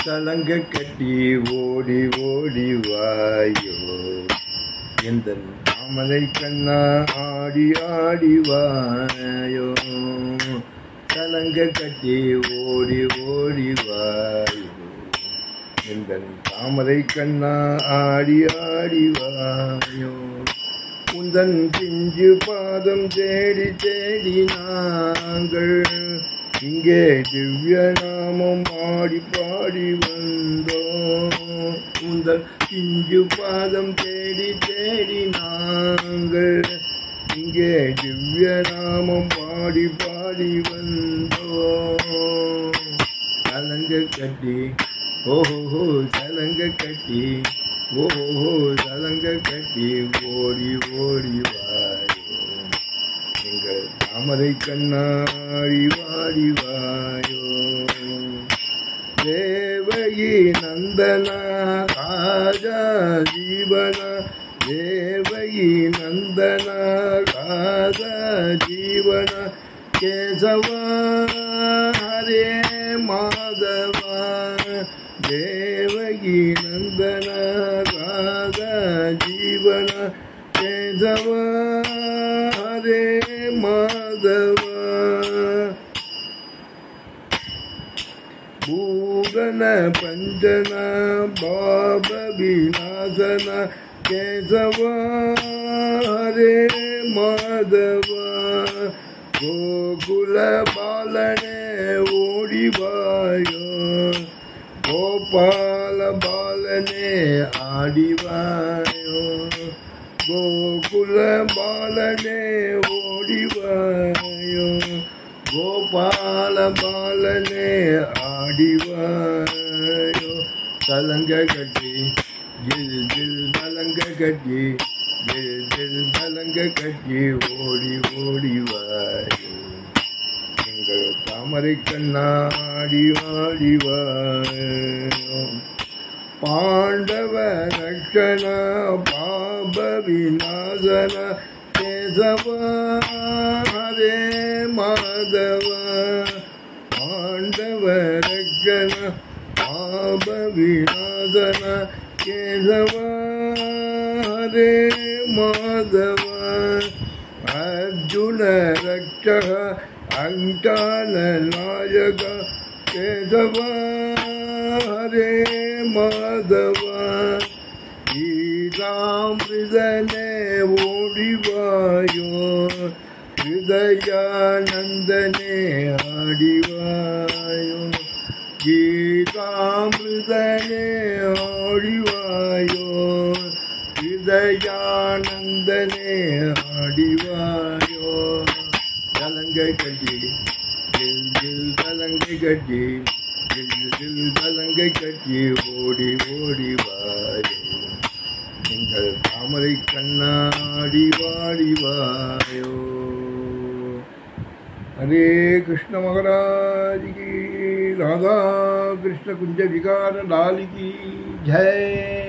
தலங்க கட்டி ஓடி ஓடி வாயோ எந்த தாமரை கண்ணா ஆடி ஆடி வாயோ தலங்க கட்டி ஓடி ஓடி வாயோ எந்த தாமரை கண்ணா ஆடி ஆடி வாயோ உந்தன் பிஞ்சு பாதம் தேடி தேடி நாங்கள் இங்கே திவ்ய நாமம் ஆடி பாடி வந்தோம் உந்தன் பிஞ்சு பாதம் தேடி தேடி நாங்கள் இங்கே திவ்ய நாமம் பாடி பாடி வந்தோம் சலங்க கட்டி ஓஹோ சலங்க கட்டி ஓஹோ சலங்க கட்டி ஓடி ஓடி வாயோ எங்கள் தாமரை கண்ணாடி வாடி வாயோ தேவகி நந்தனா ராஜா ஜீவனா தேவகி நந்தனா ராஜா ஜீவனா கேசவா ஹரே மாதவா தேவகி நந்தனா ராஜா ஜீவனா கேசவா ஹரே மாதவா பூதன பஞ்சன பாப விநாசன கேசவா ஹரே மாதவா கோகுல பாலனே ஓடிவாயோ கோபால பாலனே ஆடிவாயோ கோகுல பாலனே ஓடிவாயோ கோபால பாலனே ஆடிவாயோ தலங்க கட்டி ஜில் ஜில் தலங்க கட்டி ஜில் ஜில் தலங்க கட்டி ஓடி ஓடி வாயோ எங்கள் தாமரை கண்ணாடி வாடி வாயோ பாண்டவ ரக்ஷண பாப விநாசன கேசவா ஹரே மாதவா பாண்டவ ரக்ஷண பாப விநாசன கேசவா ஹரே மாதவா அர்ஜுன ரக்ஷக அங்கான நாயக கேசவா ஹரே மாதவா கீதாமிருதனே ஓடிவாயோ ஹிருதயானந்தனே ஆடிவாயோ கீதாமிருதனே ஆடிவாயோ ஹிருதயானந்தனே ஆடிவாயோ தலங்கை கட்டி ஜில் ஜில் தலங்கை கட்டி ஜில் ஜில் தலங்கை கட்டி ஓடி ஓடி வாயோ எங்கள் தாமரை கண்ணாடி வாடி வாயோ हरे कृष्ण महाराज की राधा कृष्ण कुंज विकार लाल की जय।